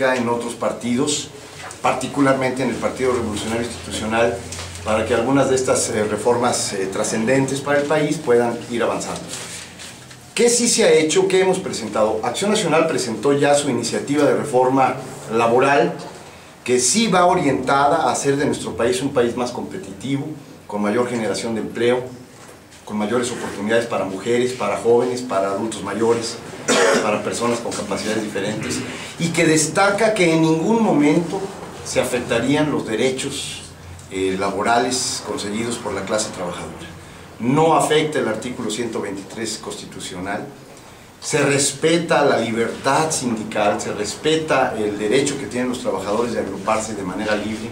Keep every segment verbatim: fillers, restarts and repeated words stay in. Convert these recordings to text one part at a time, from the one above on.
política en otros partidos, particularmente en el Partido Revolucionario Institucional, para que algunas de estas eh, reformas eh, trascendentes para el país puedan ir avanzando. ¿Qué sí se ha hecho? ¿Qué hemos presentado? Acción Nacional presentó ya su iniciativa de reforma laboral, que sí va orientada a hacer de nuestro país un país más competitivo, con mayor generación de empleo, con mayores oportunidades para mujeres, para jóvenes, para adultos mayores, para personas con capacidades diferentes, y que destaca que en ningún momento se afectarían los derechos eh, laborales conseguidos por la clase trabajadora. No afecta el artículo ciento veintitrés constitucional, se respeta la libertad sindical, se respeta el derecho que tienen los trabajadores de agruparse de manera libre,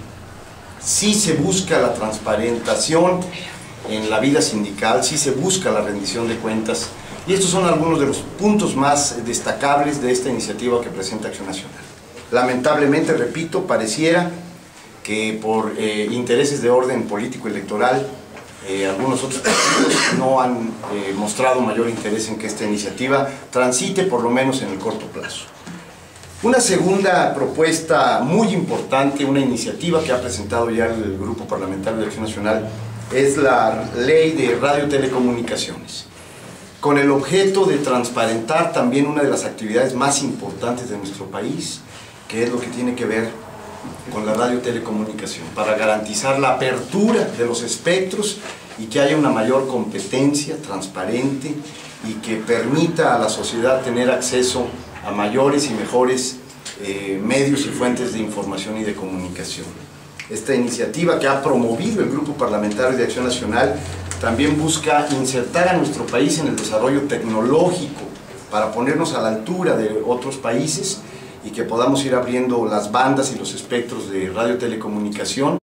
sí se busca la transparentación en la vida sindical, sí se busca la rendición de cuentas, y estos son algunos de los puntos más destacables de esta iniciativa que presenta Acción Nacional. Lamentablemente, repito, pareciera que por eh, intereses de orden político electoral, eh, algunos otros partidos no han eh, mostrado mayor interés en que esta iniciativa transite, por lo menos en el corto plazo. Una segunda propuesta muy importante, una iniciativa que ha presentado ya el Grupo Parlamentario de Acción Nacional, es la Ley de Radio-Telecomunicaciones, con el objeto de transparentar también una de las actividades más importantes de nuestro país, que es lo que tiene que ver con la radio-telecomunicación, para garantizar la apertura de los espectros y que haya una mayor competencia transparente y que permita a la sociedad tener acceso a mayores y mejores eh, medios y fuentes de información y de comunicación. Esta iniciativa que ha promovido el Grupo Parlamentario de Acción Nacional también busca insertar a nuestro país en el desarrollo tecnológico para ponernos a la altura de otros países y que podamos ir abriendo las bandas y los espectros de radiotelecomunicación.